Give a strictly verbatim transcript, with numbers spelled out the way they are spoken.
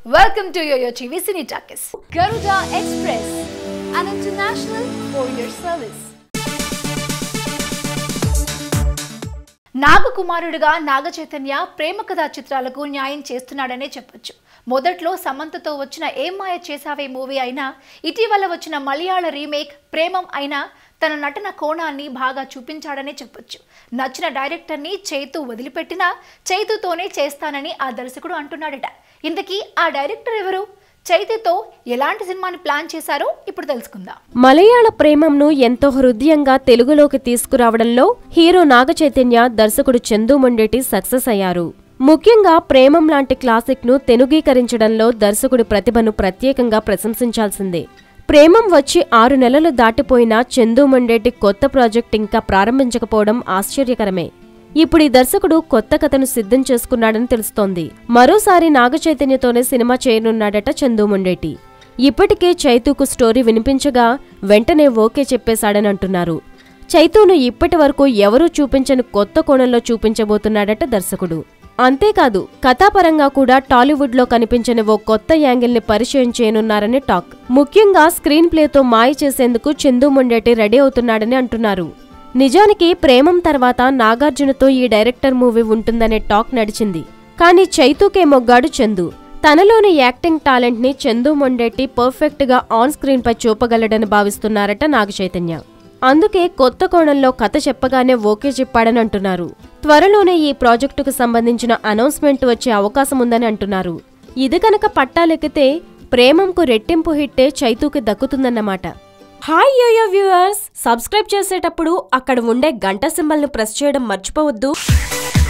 Welcome to YOYO Cine Talkies. Garuda Express, an international courier service. నాగ కుమారుడిగా నాగ చైతన్య ప్రేమ కథా చిత్రాలకు న్యాయం చేస్తున్నాడనే చెప్పొచ్చు. మొదట్లో సమంతతో వచ్చిన ఏం మాయ చేసావే మూవీ అయినా, ఇటీవల వచ్చిన మలయాళ రీమేక్ ప్రేమం అయినా తన నటన కోణాన్ని బాగా చూపించాడనే చెప్పొచ్చు. నచ్చిన డైరెక్టర్ని చైతు వదిలిపెట్టినా చైతుతోనే చేస్తానని ఆ దర్శకుడు అంటున్నాడట. ఇంతకీ ఆ డైరెక్టర్ ఎవరు? చైతుతో ఎలాంటి సినిమాని ప్లాన్ చేశారో ఇప్పుడు తెలుసుకుందాం. మలయాళ ప్రేమంను ఎంతో హృదయంగా తెలుగులోకి తీసుకురావడంలో హీరో నాగ చైతన్య, దర్శకుడు చందు మొండేటి సక్సెస్ అయ్యారు. ముఖ్యంగా ప్రేమం లాంటి క్లాసిక్ ను తెలుగీకరించడంలో దర్శకుడి ప్రతిభను ప్రత్యేకంగా ప్రశంసించాల్సిందే. ప్రేమం వచ్చి ఆరు నెలలు దాటిపోయినా చందు మొండేటి కొత్త ప్రాజెక్ట్ ఇంకా ప్రారంభించకపోవడం ఆశ్చర్యకరమే. ఇప్పుడు ఈ దర్శకుడు కొత్త కథను సిద్ధం చేసుకున్నాడని తెలుస్తోంది. మరోసారి నాగ చైతన్యతోనే సినిమా చేయనున్నాడట చందు మొండేటి. ఇప్పటికే చైతుకు స్టోరీ వినిపించగా వెంటనే ఓకే చెప్పేశాడని అంటున్నారు. చైతును ఇప్పటి వరకు ఎవరూ చూపించని కొత్త కోణంలో చూపించబోతున్నాడట దర్శకుడు. అంతేకాదు, కథాపరంగా కూడా టాలీవుడ్ లో కనిపించని ఓ కొత్త యాంగిల్ ని పరిచయం చేయనున్నారని టాక్. ముఖ్యంగా స్క్రీన్ ప్లేతో మాయ చేసేందుకు చందు మొండేటి రెడీ అవుతున్నాడని అంటున్నారు. నిజానికి ప్రేమం తర్వాత నాగార్జునతో ఈ డైరెక్టర్ మూవీ ఉంటుందనే టాక్ నడిచింది. కానీ చైతుకే మొగ్గాడు చందు. తనలోని యాక్టింగ్ టాలెంట్ ని చందు మొండేటి పర్ఫెక్ట్ గా ఆన్ స్క్రీన్ పై చూపగలడని భావిస్తున్నారట నాగ చైతన్య. అందుకే కొత్త కోణంలో కథ చెప్పగానే ఓకే చెప్పాడని అంటున్నారు. త్వరలోనే ఈ ప్రాజెక్టుకు సంబంధించిన అనౌన్స్మెంట్ వచ్చే అవకాశం ఉందని అంటున్నారు. ఇది కనుక పట్టాలెక్కితే ప్రేమంకు రెట్టింపు హిట్టే చైతుకి దక్కుతుందన్నమాట. హాయ్ యోయో వ్యూవర్స్, సబ్స్క్రైబ్ చేసేటప్పుడు అక్కడ ఉండే గంట సింబల్ ను ప్రెస్ చేయడం మర్చిపోవద్దు.